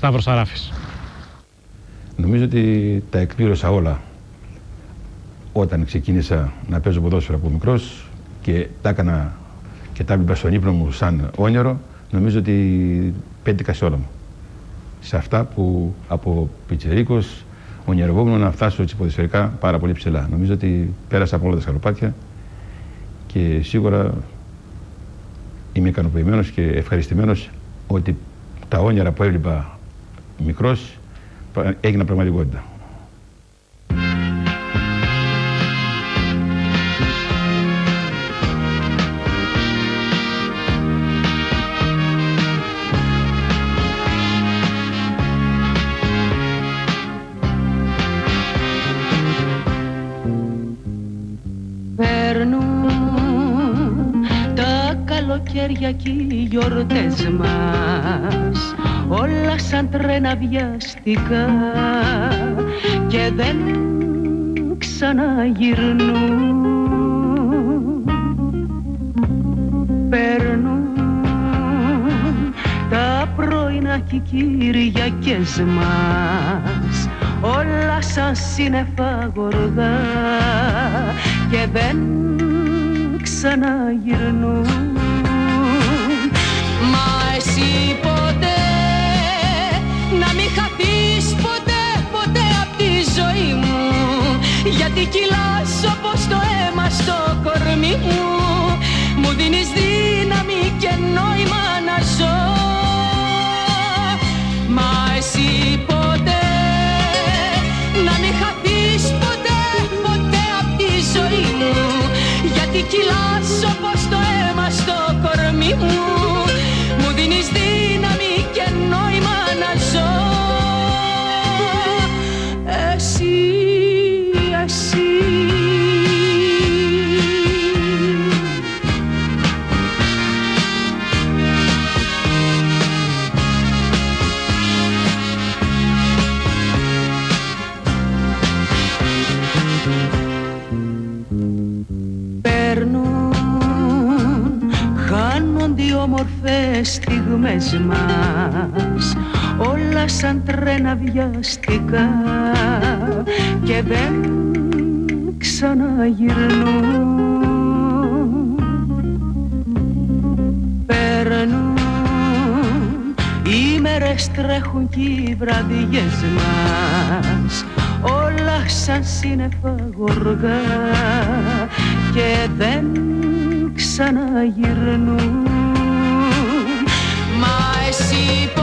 Σταύρος Αράφης. Νομίζω ότι τα εκπλήρωσα όλα όταν ξεκίνησα να παίζω ποδόσφαιρο από μικρός και τα έκανα και τα έβλεπα στον ύπνο μου σαν όνειρο. Νομίζω ότι πέτυχα σε όλα μου. Σε αυτά που από πιτσιρίκος ονειρευόμουν να φτάσω έτσι ποδοσφαιρικά πάρα πολύ ψηλά. Νομίζω ότι πέρασα από όλα τα σκαλοπάτια και σίγουρα είμαι ικανοποιημένος και ευχαριστημένος ότι τα όνειρα που έβλεπα μικρός έγιναν πραγματικότητα. Καλοκαίρια κι οι γιορτές μας όλα σαν τρένα βιαστικά και δεν ξαναγυρνούν. Περνούν τα πρωινά κι οι Κυριακές μας όλα σαν σύννεφα γοργά και δεν ξαναγυρνούν. Μα εσύ ποτέ να μην χαθείς ποτέ, ποτέ απ' τη ζωή μου, γιατί κυλάς όπως το αίμα στο κορμί μου, μου δίνεις δύναμη και νόημα να ζω. Μα εσύ ποτέ να μην χαθείς ποτέ, ποτέ απ' τη ζωή μου, γιατί κυλάς όπως το αίμα στο κορμί μου, μου δίνεις δύναμη και νόημα να ζω. Εσύ, εσύ. Όμορφες στιγμές μας όλα σαν τρένα βιαστικά και δεν ξαναγυρνούν. Περνούν οι μέρες, τρέχουν κι οι βραδιές μας όλα σαν σύννεφα γοργά και δεν ξαναγυρνούν. Μα εσύ